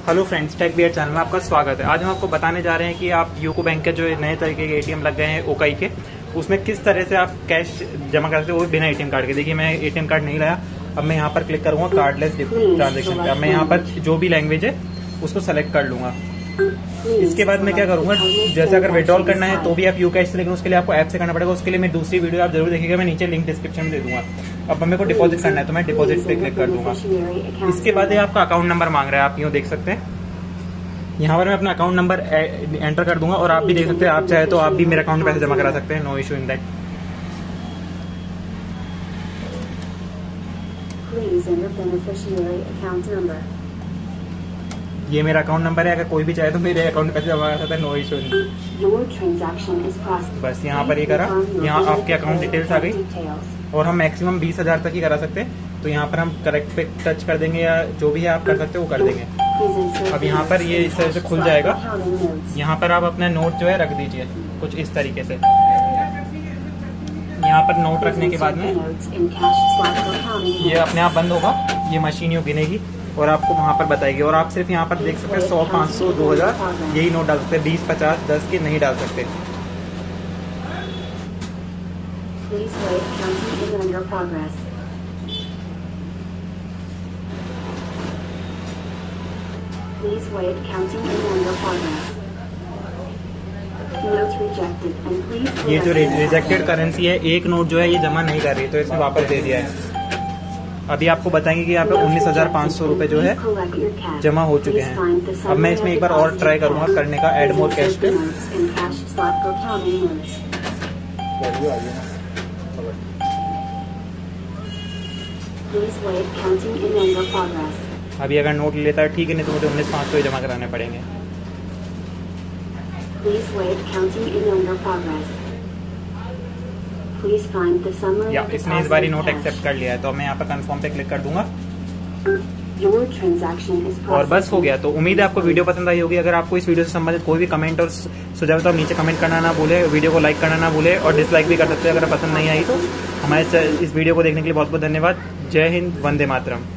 Hello friends, tech bear channel में आपका स्वागत है। आज हम आपको बताने जा रहे हैं कि आप यूको बैंक के जो नए तरीके के एटीएम लग गए हैं ओकाई के, उसमें किस तरह से आप कैश जमा कर सकते हो वो बिना एटीएम कार्ड के। देखिए, मैं एटीएम कार्ड नहीं लाया। अब मैं यहाँ पर क्लिक करूंगा कार्डलेस ट्रांजेक्शन पे। अब मैं यहाँ पर जो भी लैंग्वेज है उसको सेलेक्ट कर लूंगा। इसके बाद मैं क्या करूंगा, जैसे अगर विड्रॉल करना है तो भी आप यूकैश से, लेकिन उसके लिए आपको ऐप से करना पड़ेगा। उसके लिए मैं दूसरी वीडियो आप जरूर देखिएगा, मैं नीचे लिंक डिस्क्रिप्शन में दे दूंगा। अब मेरे को डिपॉजिट करना है तो मैं डिपॉजिट पे क्लिक कर दूंगा। इसके बाद ये आपका अकाउंट नंबर मांग रहा है, आप यूँ देख सकते हैं। यहाँ पर मैं अपना अकाउंट नंबर एंटर कर दूंगा और आप भी देख सकते हैं, आप चाहे तो आप भी मेरे अकाउंट में पैसे जमा करा सकते हैं, नो इशू इन दैट। ये मेरा अकाउंट नंबर है, अगर कोई भी चाहे तो मेरे अकाउंट में पैसे जमा कर सकता है, नो इशू। बस यहाँ पर ये करा, यहाँ आपके अकाउंट डिटेल्स आ गई और हम मैक्सिमम 20,000 तक ही करा सकते हैं। तो यहाँ पर हम करेक्ट पे टच कर देंगे या जो भी है आप कर सकते हो वो कर देंगे। अब यहाँ पर ये इस तरह से खुल जाएगा। यहाँ पर आप अपना नोट जो है रख दीजिए कुछ इस तरीके से। यहाँ पर नोट रखने के बाद में ये अपने आप बंद होगा, ये मशीन यूँ गिनेगी और आपको वहाँ पर बताएगी। और आप सिर्फ यहाँ पर देख सकते हैं 100, 500, 2000 यही नोट डाल सकते हैं, 20, 50, 10 के नहीं डाल सकते। Please wait, counting in under progress. Note rejected and please. ये जो रिजेक्टेड करेंसी है, एक नोट जो है ये जमा नहीं कर रही, तो इसने वापस दे दिया है। अभी आपको बताएंगे कि यहाँ पे 19,500 रुपए जो है जमा हो चुके हैं। अब मैं इसमें एक बार और ट्राई करूंगा करने का, ऐड मोर कैश पे। Please wait, counting in under progress. अभी अगर नोट लेता है ठीक है, नहीं तो मुझे 19,500 जमा कराने पड़ेंगे। Please wait, counting in under progress. Please find the summary. या इसने इस बारी नोट एक्सेप्ट कर लिया है, तो मैं यहाँ पर कंफर्म पे क्लिक कर दूंगा Your transaction is और बस हो गया। तो उम्मीद है आपको वीडियो पसंद आई होगी। अगर आपको इस वीडियो से संबंधित कोई भी कमेंट और सुझाव तो आप नीचे कमेंट करना ना भूले, वीडियो को लाइक करना ना भूले और डिसलाइक भी कर सकते हैं अगर पसंद नहीं आई तो। हमारे इस वीडियो को देखने के लिए बहुत बहुत धन्यवाद। जय हिंद, वंदे मातरम।